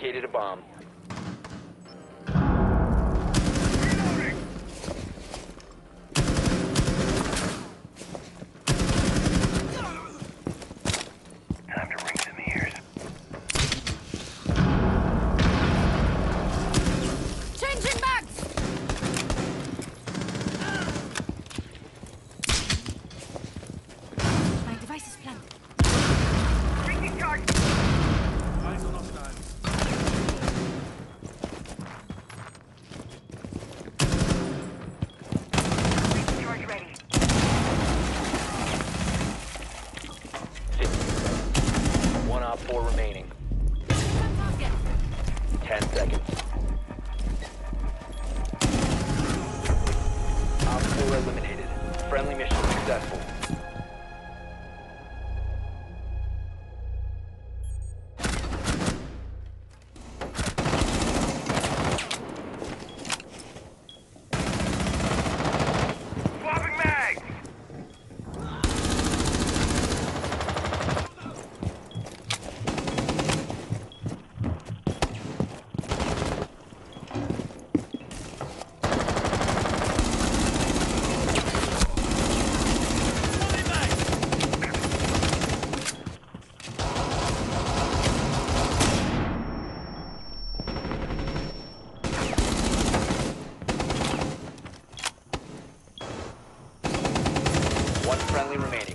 located a bomb. Time to ring some ears. Changing mags! My device is planted. Taking charge! Eyes on hostiles. Taking charge ready. 1 op 4 remaining. Target. 10 seconds. Op 4 eliminated. Friendly mission successful. Swapping mags! One friendly remaining.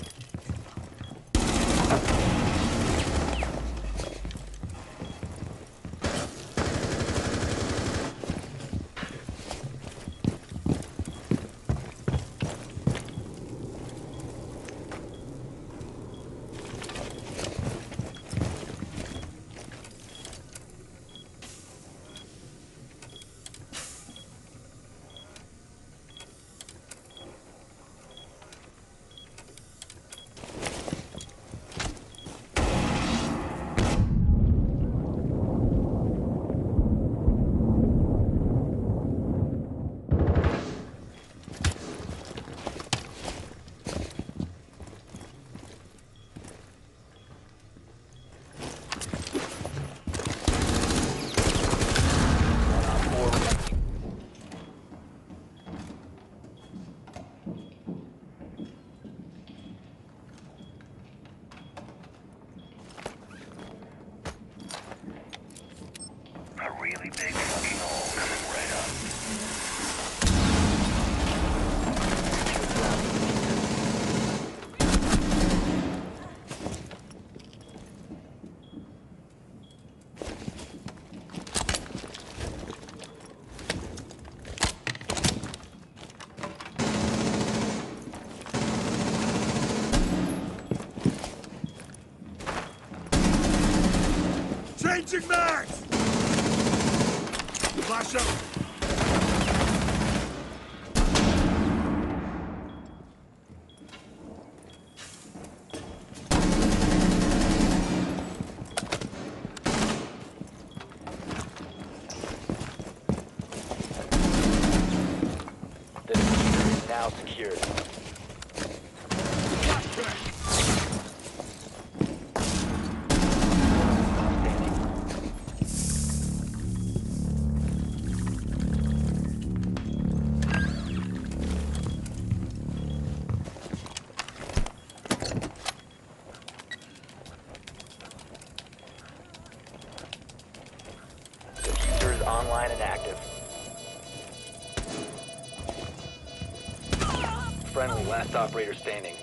One op 4 remaining. A really big fucking hole coming right up. Changing mags! Flash out! The diffuser is now secured. Diffuser is online and active. Friendly, last operator standing.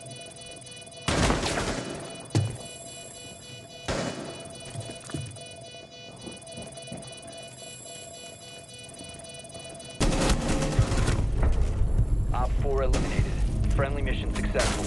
Op 4 eliminated. Friendly mission successful.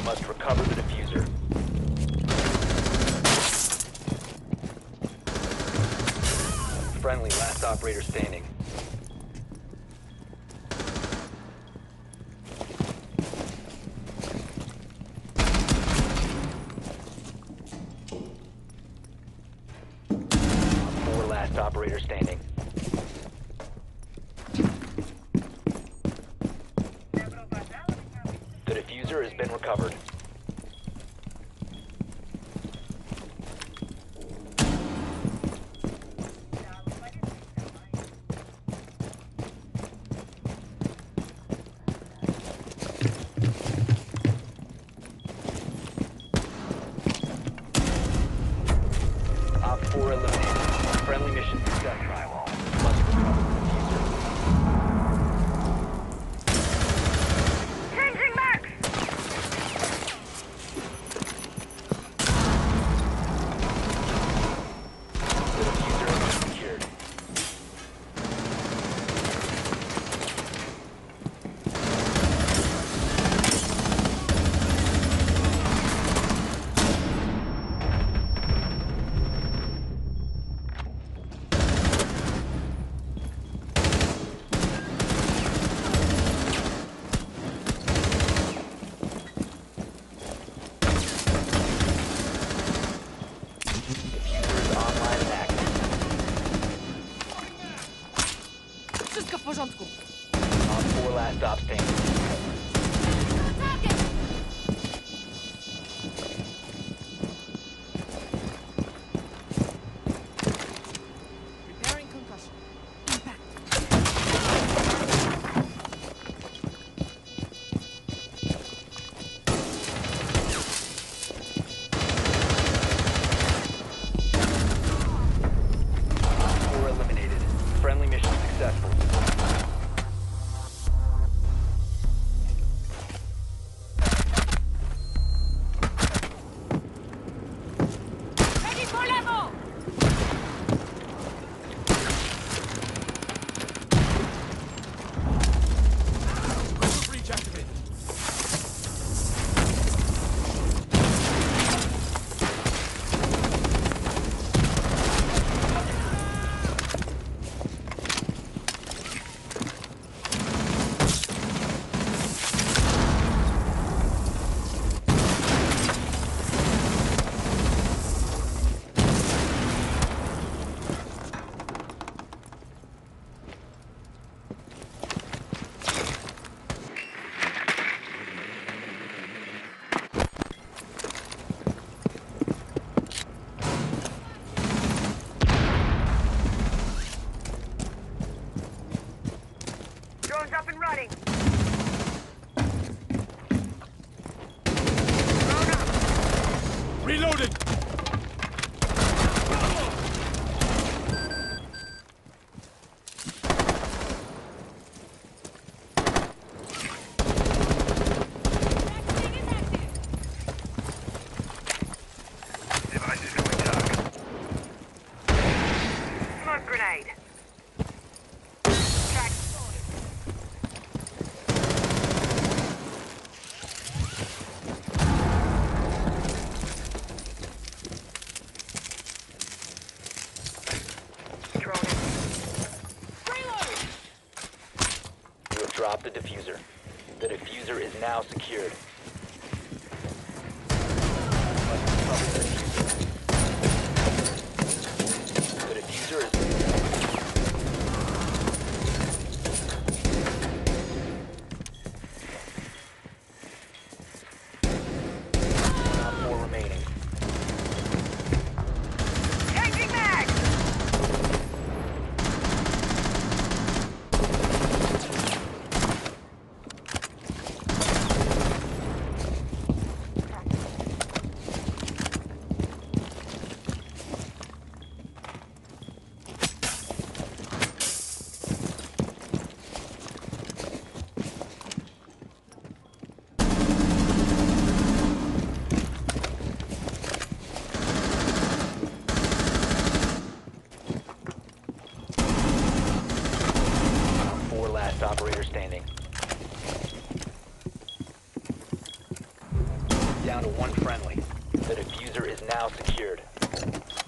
must recover the diffuser. Friendly, last operator standing. Four last operator standing. The diffuser has been recovered. Op 4 eliminated. Friendly mission success. Drywall. Must recover the diffuser. Changing max! The diffuser has been secured. Diffuser is online and active. Wszystko w porządku. Op 4 last stop standing. Target! Repairing concussion. Impact. Op 4 eliminated. Friendly mission successful. Ready for level! Breach activated. Drone's up and running. Reloading. Vaccine is active. Devices going dark. Smoke grenade. Track sorted. Drone in. Reload! You have dropped the diffuser. The diffuser is now secured. Must recover the diffuser. The diffuser is... Op 4 remaining. Changing mag! down to one friendly. The diffuser is now secured.